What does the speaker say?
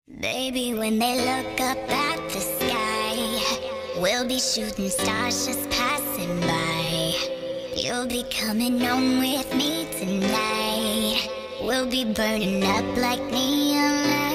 Baby, when they look up at the sky, we'll be shooting stars just passing by. You'll be coming home with me tonight. We'll be burning up like neon lights.